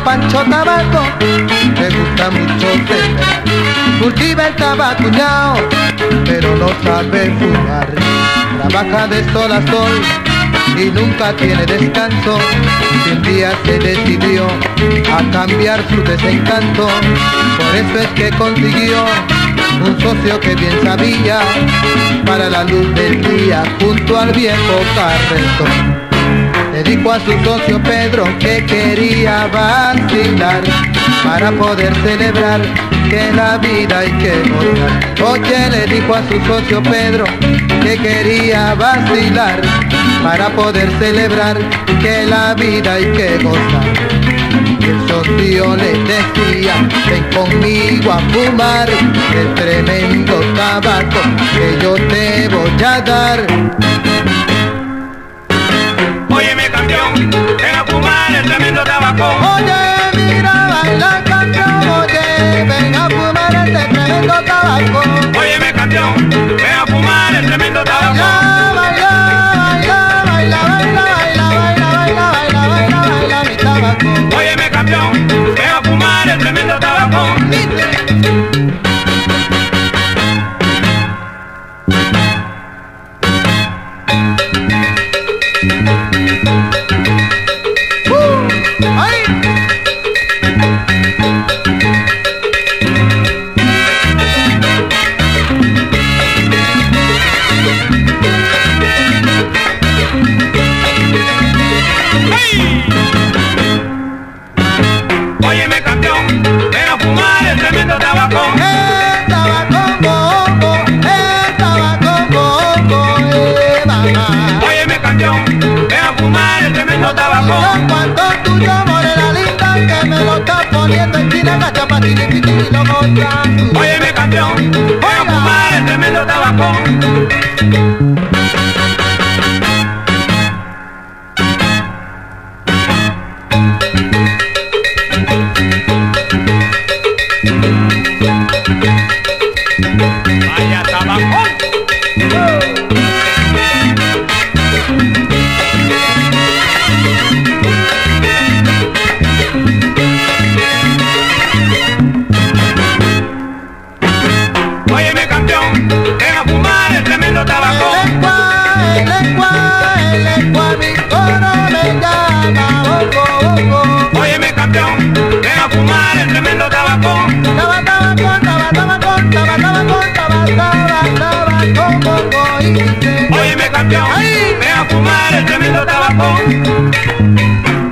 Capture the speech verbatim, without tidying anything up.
Pancho Tabaco le gusta mucho sembrar. Cultiva el tabacuñao, pero no sabe fumar. Trabaja de sol a sol y nunca tiene descanso. Y un día se decidió a cambiar su desencanto. Por eso es que consiguió un socio que bien sabía para la luz del día junto al viejo carretón. Le dijo a su socio Pedro que quería vacilar para poder celebrar que la vida hay que gozar. Oye, le dijo a su socio Pedro que quería vacilar para poder celebrar que la vida hay que gozar. Y el socio le decía, ven conmigo a fumar el tremendo tabaco que yo te voy a dar. Óyeme campeón, ven a fumar el tremendo tabaco. Oye, mira, baila campeón, oye, ven a fumar este tremendo tabaco. Óyeme campeón, ven a fumar el tremendo tabaco. Baila, baila, baila, baila, baila, baila, baila, baila, baila, baila mi tabaco. Óyeme campeón, ven a fumar el tremendo tabaco. Óyeme campeón, ven a fumar el tremendo tabaco. El tabaco bombo, el tabaco bombo, eh, mamá. Óyeme campeón, ven a fumar el tremendo tabaco. Cuando tuyo, morena linda, que me lo está poniendo en china, gachapatini, pitini, lo monta. Óyeme campeón, ven a fumar el tremendo tabaco. Vaya tabaco. Óyeme campeón, ven a fumar el tremendo tabaco. El lengua, el lengua, mi coro me llama, bongo, bongo. Óyeme campeón, ven a fumar el tremendo tabaco. Taba, tabaco, taba, tabaco, taba, tabaco, taba, taba, tabaco, bongo, y dice. Óyeme campeón, ven a fumar el tremendo tabaco.